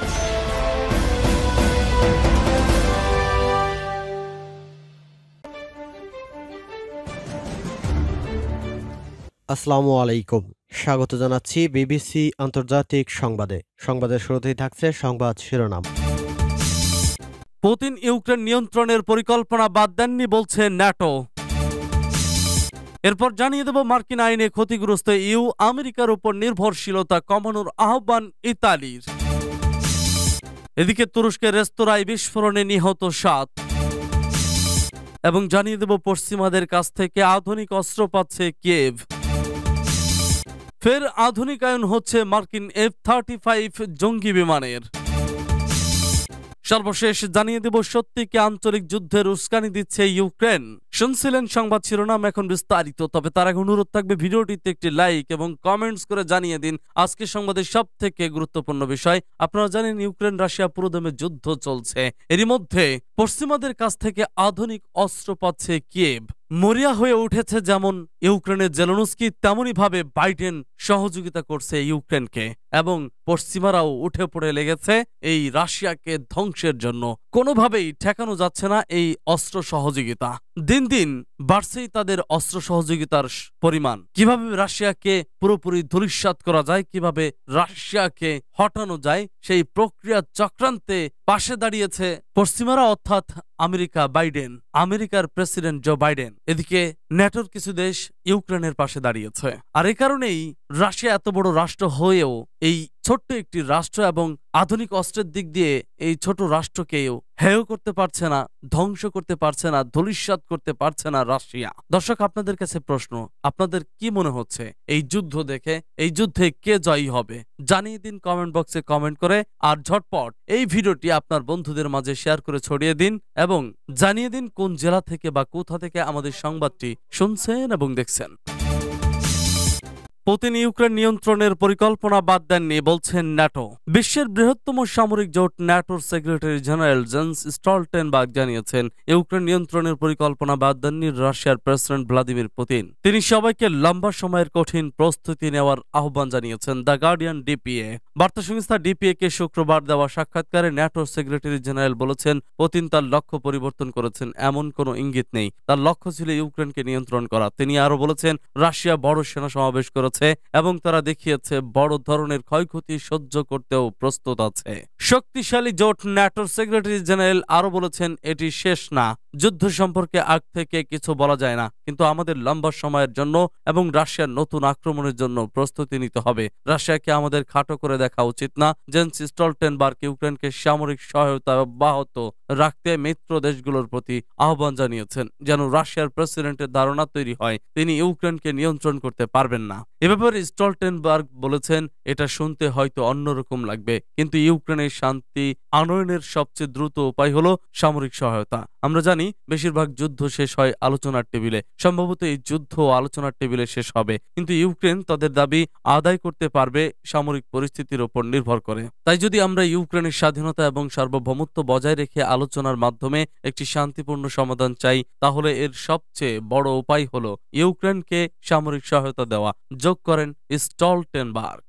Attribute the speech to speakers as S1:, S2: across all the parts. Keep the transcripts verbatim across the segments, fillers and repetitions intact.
S1: আসসালামু আলাইকুম, স্বাগত জানাচ্ছি বিবিসি আন্তর্জাতিক সংবাদে। সংবাদের শুরুতেই থাকছে সংবাদ শিরোনাম।
S2: পুতিন ইউক্রেন নিয়ন্ত্রণের পরিকল্পনা বাদ দেননি বলছে ন্যাটো। এরপর জানিয়ে দেব মার্কিন আইনে ক্ষতিগ্রস্ত ইউ আমেরিকার উপর নির্ভরশীলতা কমানোর আহ্বান ইতালির। এদিকে তুরস্কের রেস্তোরাঁয় বিস্ফোরণে নিহত সাত। এবং জানিয়ে দেব পশ্চিমাদের কাছ থেকে আধুনিক অস্ত্র পাচ্ছে কিয়েভ। ফের আধুনিকায়ন হচ্ছে মার্কিন এফ থার্টি ফাইভ জঙ্গি বিমানের। সর্বশেষ জানিয়ে দেব সত্যিকে আঞ্চলিক যুদ্ধের উস্কানি দিচ্ছে ইউক্রেন। শুনছিলেন সংবাদ শিরোনাম, এখন বিস্তারিত। তবে তার আগে অনুরোধ থাকবে ভিডিওটিতে একটি লাইক এবং কমেন্টস করে জানিয়ে দিন আজকের সংবাদের সব থেকে গুরুত্বপূর্ণ বিষয়। আপনারা জানেন ইউক্রেন রাশিয়া পুরোদমে যুদ্ধ চলছে। এরই মধ্যে পশ্চিমাদের কাছ থেকে আধুনিক অস্ত্র পাচ্ছে কিয়েভ। মরিয়া হয়ে উঠেছে যেমন ইউক্রেনের জেলেনস্কি, তেমনই ভাবে বাইডেন সহযোগিতা করছে ইউক্রেনকে এবং পশ্চিমারাও উঠে পড়ে লেগেছে এই রাশিয়াকে ধ্বংসের জন্য। কোনোভাবেই ঠেকানো যাচ্ছে না এই অস্ত্র সহযোগিতা। দিন দিন বাড়ছেই তাদের অস্ত্র সহযোগিতার পরিমাণ। কিভাবে রাশিয়াকে পুরোপুরি ধূলিসাৎ করা যায়, কিভাবে রাশিয়াকে হটানো যায়, সেই প্রক্রিয়া চক্রান্তে পাশে দাঁড়িয়েছে পশ্চিমারা, অর্থাৎ আমেরিকা, বাইডেন, আমেরিকার প্রেসিডেন্ট জো বাইডেন। এদিকে ন্যাটোর কিছু দেশ ইউক্রেনের পাশে দাঁড়িয়েছে। আর এই কারণেই রাশিয়া এত বড় রাষ্ট্র হয়েও এই ছোট্ট একটি রাষ্ট্র এবং আধুনিক অস্ত্রের দিক দিয়ে এই ছোট রাষ্ট্রকেও হেয় করতে পারছে না, ধ্বংস করতে পারছে না, ধূলিসাৎ করতে পারছে না রাশিয়া। দর্শক, আপনাদের কাছে প্রশ্ন, আপনাদের কি মনে হচ্ছে এই যুদ্ধ দেখে? এই যুদ্ধে কে জয়ী হবে জানিয়ে দিন কমেন্ট বক্সে কমেন্ট করে। আর ঝটপট এই ভিডিওটি আপনার বন্ধুদের মাঝে শেয়ার করে ছড়িয়ে দিন এবং জানিয়ে দিন কোন জেলা থেকে বা কোথা থেকে আমাদের সংবাদটি শুনছেন এবং দেখছেন। পুতিন ইউক্রেন নিয়ন্ত্রণের পরিকল্পনা বাদ দেননি বলছেন ন্যাটো। বিশ্বের বৃহত্তম সামরিক জোট ন্যাটোর সেক্রেটারি জেনারেল জেন্স স্টলটেনবার্গ জানিয়েছেন ইউক্রেন নিয়ন্ত্রণের পরিকল্পনা বাদ দেননি রাশিয়ার প্রেসিডেন্ট ভ্লাদিমির পুতিন। তিনি সবাইকে লম্বা সময়ের কঠিন প্রস্তুতি নেওয়ার আহ্বান জানিয়েছেন। দ্য গার্ডিয়ান ডিপিএ বার্তা সংস্থা ডিপিএ কে শুক্রবার দেওয়া সাক্ষাৎকারে ন্যাটোর সেক্রেটারি জেনারেল বলেছেন পুতিন তার লক্ষ্য পরিবর্তন করেছেন, এমন কোনো ইঙ্গিত নেই। তার লক্ষ্য ছিল ইউক্রেনকে নিয়ন্ত্রণ করা। তিনি আরো বলেছেন রাশিয়া বড় সেনা সমাবেশ করেছে এবং তারা দেখিয়েছে বড় ধরনের ক্ষয়ক্ষতি সহ্য করতেও প্রস্তুত আছে। শক্তিশালী জোট ন্যাটোর সেক্রেটারি জেনারেল আরো বলেছেন এটি শেষ না। যুদ্ধ সম্পর্কে আগ থেকে কিছু বলা যায় না, কিন্তু আমাদের লম্বা সময়ের জন্য এবং রাশিয়ার নতুন আক্রমণের জন্য প্রস্তুতি নিতে হবে। রাশিয়াকে আমাদের খাটো করে দেখা উচিত না। জেন্স স্টলটেনবার্গ ইউক্রেনকে সামরিক সহায়তা অব্যাহত রাখতে মিত্র দেশগুলোর প্রতি আহ্বান জানিয়েছেন, যেন রাশিয়ার প্রেসিডেন্টের ধারণা তৈরি হয় তিনি ইউক্রেনকে নিয়ন্ত্রণ করতে পারবেন না। এ ব্যাপারে স্টলটেনবার্গ বলেছেন এটা শুনতে হয়তো অন্যরকম লাগবে, কিন্তু ইউক্রেনের শান্তি আনয়নের সবচেয়ে দ্রুত উপায় হলো সামরিক সহায়তা। আমরা জানি বেশিরভাগ যুদ্ধ শেষ হয় আলোচনার টেবিলে। সম্ভবত এই যুদ্ধ আলোচনার টেবিলে শেষ হবে, কিন্তু ইউক্রেন তাদের দাবি আদায় করতে পারবে সামরিক পরিস্থিতির উপর নির্ভর করে। তাই যদি আমরা ইউক্রেনের স্বাধীনতা এবং সার্বভৌমত্ব বজায় রেখে আলোচনার মাধ্যমে একটি শান্তিপূর্ণ সমাধান চাই, তাহলে এর সবচেয়ে বড় উপায় হলো ইউক্রেনকে সামরিক সহায়তা দেওয়া, যোগ করেন স্টলটেনবার্গ।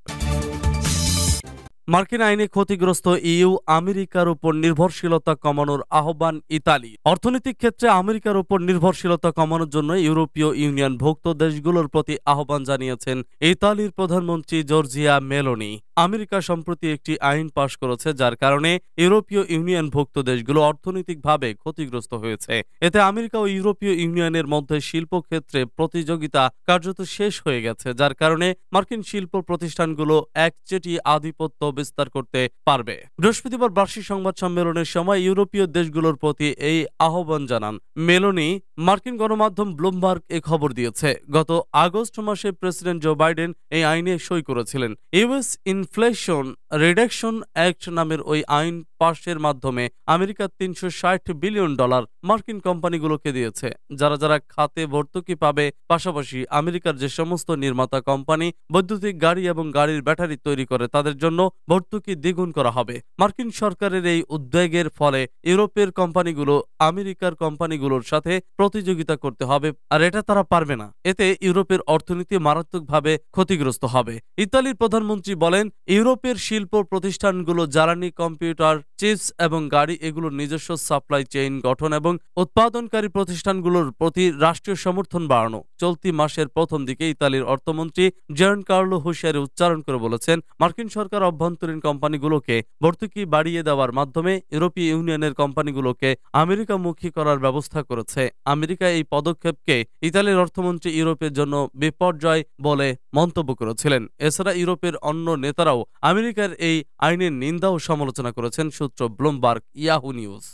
S2: মার্কিন আইনে ক্ষতিগ্রস্ত ইউ আমেরিকার উপর নির্ভরশীলতা কমানোর আহ্বান ইতালি। অর্থনৈতিক ক্ষেত্রে আমেরিকার উপর নির্ভরশীলতা কমানোর জন্য ইউরোপীয় ইউনিয়ন ভুক্ত দেশগুলোর প্রতি আহ্বান জানিয়েছেন ইতালির প্রধানমন্ত্রী জর্জিয়া মেলোনি। আমেরিকা সম্প্রতি একটি আইন পাশ করেছে যার কারণে ইউরোপীয় ইউনিয়ন ভুক্ত দেশগুলো অর্থনৈতিকভাবে ক্ষতিগ্রস্ত হয়েছে। এতে আমেরিকা ও ইউরোপীয় ইউনিয়নের মধ্যে শিল্প ক্ষেত্রে প্রতিযোগিতা কার্যত শেষ হয়ে গেছে, যার কারণে মার্কিন শিল্প প্রতিষ্ঠানগুলো একচেটিয়া আধিপত্য বিস্তার করতে পারবে। বৃহস্পতিবার বার্ষিক সংবাদ সম্মেলনের সময় ইউরোপীয় দেশগুলোর প্রতি এই আহ্বান জানান মেলোনি। মার্কিন গণমাধ্যম ব্লুমবার্গ এ খবর দিয়েছে। গত আগস্ট মাসে প্রেসিডেন্ট জো বাইডেন এই আইনে সই করেছিলেন। ইউএস ইনফ্লেশন রিডাকশন অ্যাক্ট নামের ওই আইন পাশের মাধ্যমে আমেরিকা তিনশো ষাট বিলিয়ন ডলার মার্কিন কোম্পানিগুলোকে দিয়েছে, যারা যারা খাতে ভর্তুকি পাবে। পাশাপাশি আমেরিকার যে সমস্ত নির্মাতা কোম্পানি বৈদ্যুতিক গাড়ি এবং গাড়ির ব্যাটারি তৈরি করে তাদের জন্য ভর্তুকি দ্বিগুণ করা হবে। মার্কিন সরকারের এই উদ্যোগের ফলে ইউরোপের কোম্পানিগুলো আমেরিকার কোম্পানিগুলোর সাথে প্রতিযোগিতা করতে হবে, আর এটা তারা পারবে না। এতে ইউরোপের অর্থনীতি মারাত্মকভাবে ক্ষতিগ্রস্ত হবে। ইতালির প্রধানমন্ত্রী বলেন, ইউরোপের শিল্প প্রতিষ্ঠানগুলো জ্বালানি, কম্পিউটার, চিপস এবং গাড়ি এগুলোর নিজস্ব সাপ্লাই চেইন গঠন এবং উৎপাদনকারী প্রতিষ্ঠানগুলোর প্রতি রাষ্ট্রীয় সমর্থন বাড়ানো। চলতি মাসের প্রথম দিকে ইতালির অর্থমন্ত্রী জিয়ান কার্লো হুশিয়ারি উচ্চারণ করে বলেছেন, মার্কিন সরকার অভ্যন্তরীণ কোম্পানিগুলোকে ভর্তুকি বাড়িয়ে দেওয়ার মাধ্যমে ইউরোপীয় ইউনিয়নের কোম্পানিগুলোকে আমেরিকামুখী করার ব্যবস্থা করেছে। আমেরিকা এই পদক্ষেপকে ইতালির অর্থমন্ত্রী ইউরোপের জন্য বিপর্যয় বলে মন্তব্য করেছিলেন। এছাড়া ইউরোপের অন্য নেতারাও আমেরিকার এই আইনের নিন্দা ও সমালোচনা করেছেন। সূত্র ব্লুমবার্গ, ইয়াহু নিউজ।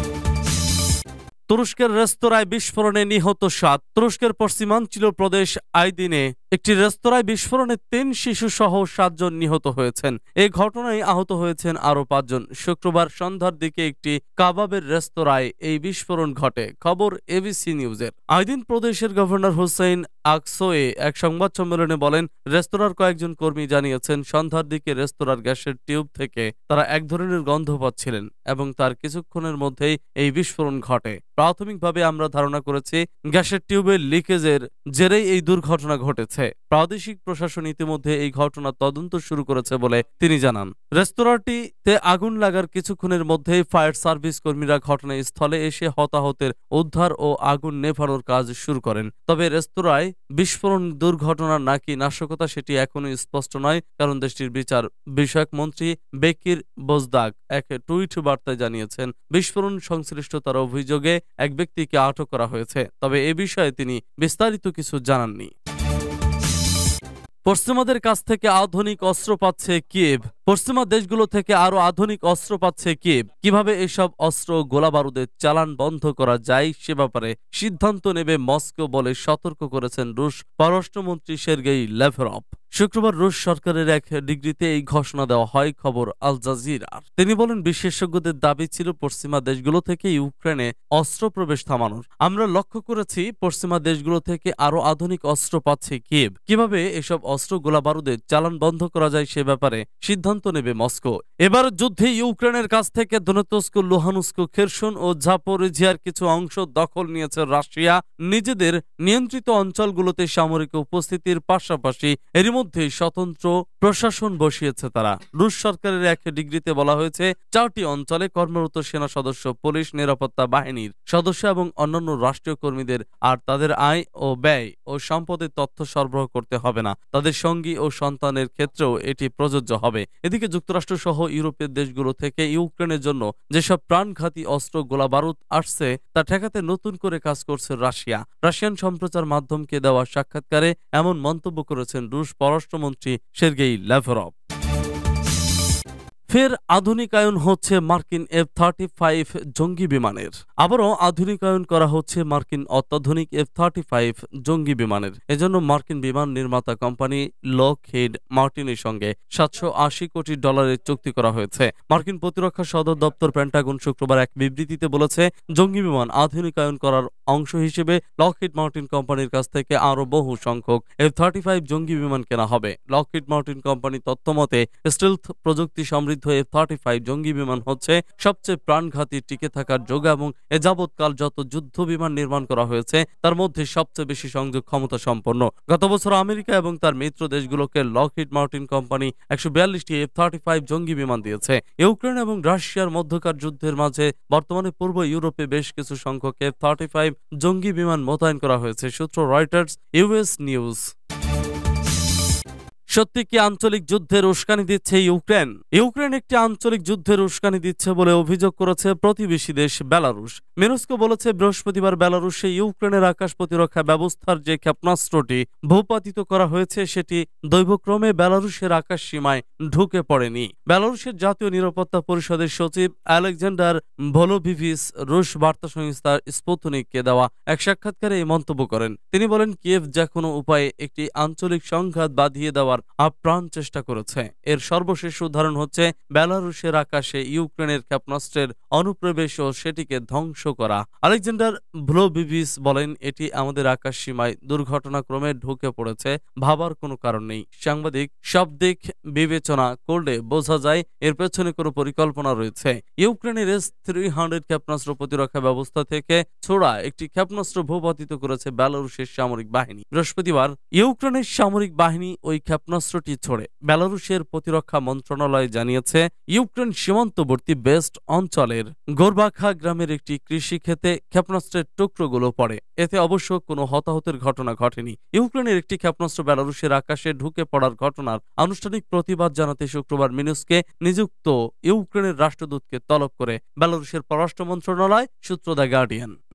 S2: তুরস্কের রেস্তোরাঁয় বিস্ফোরণে নিহত সাত। তুরস্কের পশ্চিমাঞ্চল প্রদেশ আইদিনে একটি রেস্তোরাঁয় বিস্ফোরণে তিন শিশু সহ সাতজন নিহত হয়েছেন। এই ঘটনায় আহত হয়েছেন আরো পাঁচজন। শুক্রবার সন্ধ্যার দিকে একটি কাবাবের রেস্তোরাঁয় এই বিস্ফোরণ ঘটে। খবর এবিসি নিউজের। আইদিন প্রদেশের গভর্নর হুসেইন আকসোয়ে এক সংবাদ সম্মেলনে বলেন, রেস্তোরাঁর কয়েকজন কর্মী জানিয়েছেন সন্ধ্যার দিকে রেস্তোরাঁর গ্যাসের টিউব থেকে তারা এক ধরনের গন্ধ পাচ্ছিলেন এবং তার কিছুক্ষণের মধ্যেই এই বিস্ফোরণ ঘটে। প্রাথমিকভাবে আমরা ধারণা করেছি গ্যাসের টিউবের লিকেজের জেরেই এই দুর্ঘটনা ঘটেছে। প্রাদেশিক প্রশাসন ইতিমধ্যে এই ঘটনা তদন্ত শুরু করেছে বলে তিনি জানান। রেস্তোরাঁটিতে আগুন লাগার কিছুক্ষণের মধ্যেই ফায়ার সার্ভিস কর্মীরা ঘটনাস্থলে এসে হতাহতের উদ্ধার ও আগুন নেভানোর কাজ শুরু করেন। তবে রেস্তোরাঁয় বিস্ফোরণ দুর্ঘটনা নাকি নাশকতা সেটি এখনো স্পষ্ট নয়, কারণ দেশটির বিচার বিষয়ক মন্ত্রী বেকির বোজদাগ এক টুইট বার্তায় জানিয়েছেন, বিস্ফোরণ সংশ্লিষ্টতার অভিযোগে এক ব্যক্তিকে আটক করা হয়েছে, তবে এ বিষয়ে তিনি বিস্তারিত কিছু জানাননি। পশ্চিমাদের কাছ থেকে আধুনিক অস্ত্র পাচ্ছে কিয়েভ। পশ্চিমা দেশগুলো থেকে আরো আধুনিক অস্ত্র পাচ্ছে কিয়েভ। কিভাবে এসব অস্ত্র গোলা বারুদের চালান বন্ধ করা যায় সে ব্যাপারে সিদ্ধান্ত নেবে মস্কো বলে সতর্ক করেছেন রুশ পররাষ্ট্রমন্ত্রী সের্গেই ল্যাভরভ। শুক্রবার রুশ সরকারের এক ডিগ্রিতে এই ঘোষণা দেওয়া হয়, খবর আল জাজিরার। তিনি বলেন, বিশেষজ্ঞদের দাবি ছিল পশ্চিমা দেশগুলো থেকে ইউক্রেনে অস্ত্র প্রবেশ থামানোর। আমরা লক্ষ্য করেছি পশ্চিমা দেশগুলো থেকে আরো আধুনিক অস্ত্র পাচ্ছে কিয়েভ। কিভাবে এসব অস্ত্র গোলা বারুদের চালান বন্ধ করা যায় সে ব্যাপারে সিদ্ধান্ত নেবে মস্কো। এবার যুদ্ধে ইউক্রেনের কাছ থেকে দনেতস্ক, লুহানস্ক, খেরসন ও জাপোরিজিয়ার কিছু অংশ দখল নিয়েছে রাশিয়া। নিজেদের নিয়ন্ত্রিত অঞ্চলগুলোতে সামরিক উপস্থিতির পাশাপাশি এর মধ্যে স্বতন্ত্র প্রশাসন বসিয়েছে তারা। রুশ সরকারের এক ডিগ্রিতে বলা হয়েছে, চারটি অঞ্চলে কর্মরত সেনা সদস্য, পুলিশ, নিরাপত্তা বাহিনীর সদস্য এবং অন্যান্য রাষ্ট্রীয় কর্মীদের আর তাদের আয় ও ব্যয় ও সম্পদের তথ্য সরবরাহ করতে হবে না। তাদের সঙ্গী ও সন্তানের ক্ষেত্রেও এটি প্রযোজ্য হবে। এদিকে যুক্তরাষ্ট্র সহ ইউরোপের দেশগুলো থেকে ইউক্রেনের জন্য যেসব প্রাণঘাতী অস্ত্র, গোলা বারুদ আসছে তা ঠেকাতে নতুন করে কাজ করছে রাশিয়া। রাশিয়ান সম্প্রচার মাধ্যমকে দেওয়া সাক্ষাৎকারে এমন মন্তব্য করেছেন রুশ পররাষ্ট্রমন্ত্রী সের্গেই ল্যাভরভ। ফের আধুনিকায়ন হচ্ছে মার্কিন এফ থার্টি ফাইভ জঙ্গি বিমানের। আবারও আধুনিকায়ন করা হচ্ছে মার্কিন অত্যাধুনিক এফ থার্টি ফাইভ জঙ্গি বিমানের। এজন্য মার্কিন বিমান নির্মাতা কোম্পানি লকহিড মার্টিনের সঙ্গে সাতশো আশি কোটি ডলারের চুক্তি করা হয়েছে। মার্কিন প্রতিরক্ষা সদর দপ্তর পেন্টাগন শুক্রবার এক বিবৃতিতে বলেছে, জঙ্গি বিমান আধুনিকায়ন করার অংশ হিসেবে লকহিড মার্টিন কোম্পানির কাছ থেকে আরো বহু সংখ্যক এফ থার্টি ফাইভ জঙ্গি বিমান কেনা হবে। লকহিড মার্টিন কোম্পানি তথ্যমতে স্টিলথ প্রযুক্তি সমৃদ্ধ এফ থার্টি ফাইভ জঙ্গি বিমান হচ্ছে সবচেয়ে প্রাণঘাতী, টিকে থাকার যোগ্য এবং এ যাবৎকাল যত যুদ্ধ বিমান নির্মাণ করা হয়েছে তার মধ্যে সবচেয়ে বেশি সংযোগ ক্ষমতা সম্পন্ন। গত বছর আমেরিকা এবং তার মিত্র দেশগুলোকে লকহিড মার্টিন কোম্পানি একশো বিয়াল্লিশটি এফ থার্টি ফাইভ জঙ্গি বিমান দিয়েছে। ইউক্রেন এবং রাশিয়ার মধ্যকার যুদ্ধের মাঝে বর্তমানে পূর্ব ইউরোপে বেশ কিছু সংখ্যক এফ থার্টি ফাইভ জঙ্গি বিমান মোতায়েন করা হয়েছে। সূত্র রয়টার্স, ইউএস নিউজ। সত্যি কি আঞ্চলিক যুদ্ধের উস্কানি দিচ্ছে ইউক্রেন? ইউক্রেন একটি আঞ্চলিক যুদ্ধের উস্কানি দিচ্ছে বলে অভিযোগ করেছে প্রতিবেশী দেশ বেলারুশ। মিনস্কো বলেছে, বৃহস্পতিবার বেলারুশে ইউক্রেনের আকাশ প্রতিরক্ষা ব্যবস্থার যে ক্ষেপণাস্ত্রটি ভূপাতিত করা হয়েছে সেটি দৈবক্রমে বেলারুশের আকাশ সীমায় ঢুকে পড়েনি। বেলারুশের জাতীয় নিরাপত্তা পরিষদের সচিব আলেকজান্ডার ভলোভিভিস রুশ বার্তা সংস্থা স্পুতনিককে দেওয়া এক সাক্ষাৎকারে এই মন্তব্য করেন। তিনি বলেন, কিয়েভ যে কোনো উপায়ে একটি আঞ্চলিক সংঘাত বাঁধিয়ে দেওয়ার করার আপ্রাণ চেষ্টা করেছে। এর সর্বশেষ উদাহরণ হচ্ছে বেলারুশের আকাশে ইউক্রেনের ক্ষেপণাস্ত্রের অনুপ্রবেশ ও সেটিকে ধ্বংস করা। আলেকজান্ডার ভ্লোবিভিচ বলেন, এটি আমাদের আকাশ সীমায় দুর্ঘটনাক্রমে ঢুকে পড়েছে, ভাবার কোনো কারণ নেই। সাংবাদিক সব দিক বিবেচনা করলে বোঝা যায় এর পেছনে কোনো পরিকল্পনা রয়েছে। ইউক্রেনের এস থ্রি হান্ড্রেড ক্ষেপণাস্ত্র প্রতিরক্ষা ব্যবস্থা থেকে ছোড়া একটি ক্ষেপণাস্ত্র ভূপাতিত করেছে বেলারুশের সামরিক বাহিনী। বৃহস্পতিবার ইউক্রেনের সামরিক বাহিনী ওই ক্ষেপণাস্ত্রটি ছোড়ে। বেলারুশের প্রতিরক্ষা মন্ত্রণালয় জানিয়েছে, ইউক্রেন সীমান্তবর্তী বেস্ট অঞ্চলের গোরবাখা গ্রামের একটি কৃষি ক্ষেতে ক্ষেপণাস্ত্রের টুকরোগুলো পড়ে। এতে অবশ্য কোনো হতাহতের ঘটনা ঘটেনি। ইউক্রেনের একটি ক্ষেপণাস্ত্র বেলারুশের আকাশে ঢুকে পড়ার ঘটনার আনুষ্ঠানিক প্রতিবাদ জানাতে শুক্রবার মিনস্কে নিযুক্ত ইউক্রেনের রাষ্ট্রদূতকে তলব করে বেলারুশের পররাষ্ট্র মন্ত্রণালয়, সূত্র দ্য গার্ডিয়ান।